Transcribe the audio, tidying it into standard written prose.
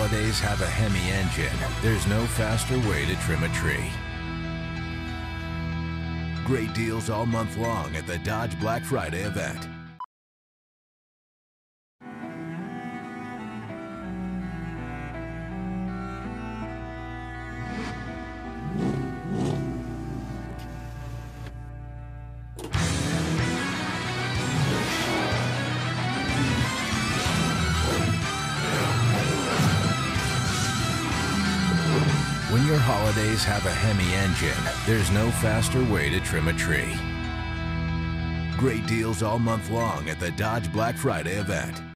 holidays have a Hemi engine, there's no faster way to trim a tree. Great deals all month long at the Dodge Black Friday event. When your holidays have a Hemi engine, there's no faster way to trim a tree. Great deals all month long at the Dodge Black Friday event.